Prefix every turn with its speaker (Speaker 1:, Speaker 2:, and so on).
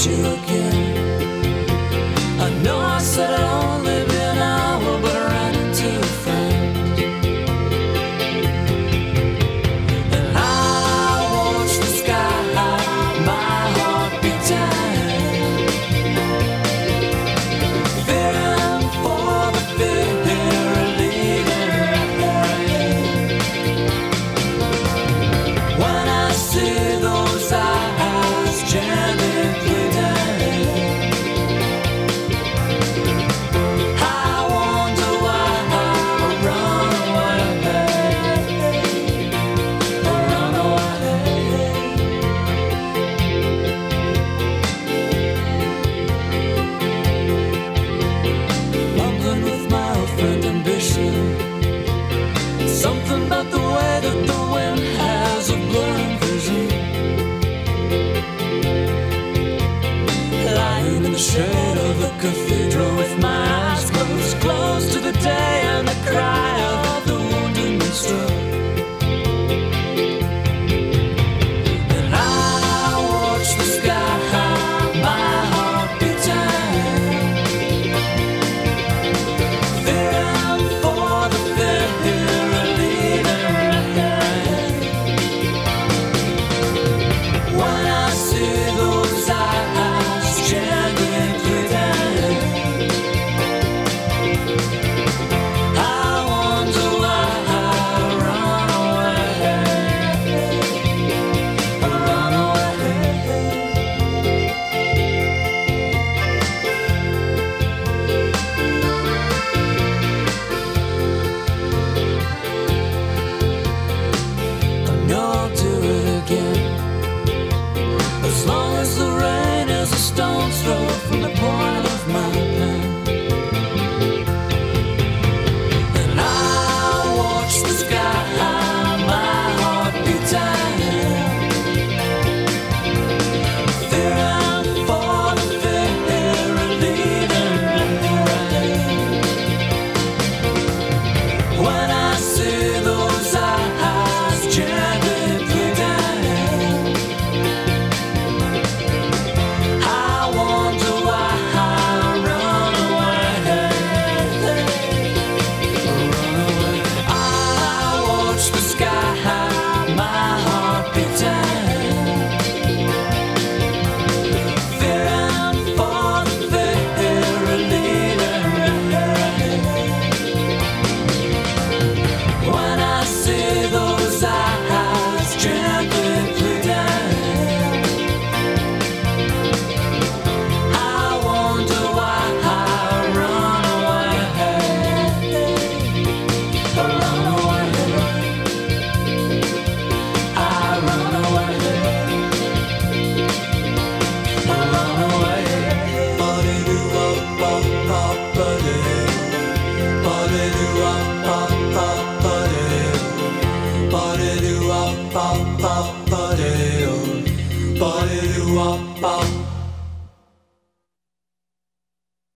Speaker 1: you again. I know I said I'd only be an hour, but I ran into a friend. And I watched the sky high, my heart beating, fearing for the fear leading rain. When I see those eyes gently pleading, I wonder why I run away, run away. Mumbling with my old friend ambition, something about the way that the wind has a blurring vision. Lying in the shade of the cathedral with my eyes closed, close to the day and the cry of the wounded minstrel. And I watch the sky high, my heart beating, fearing for the fear leading rain. When I see those eyes gently pleading, I wonder why I run away, run away. I know I'll do it again, as long as the rain is a stone's throw from the point of my pen. And I watch the sky high, my heart beating, fearing for the fear leading rain. When I see those eyes gently pleading, I wonder why I run away, run away. I watch the sky high, my heart beating, fearing for the fear leading rain. When I see those eyes gently pleading, I wonder why I run away, run away. I run away, run away. Ba-de-doo-wop-bop-bop-ba-doo. Ba-de-doo-wop-bop-bop-ba-doo. Ba-de-doo-wop-bop.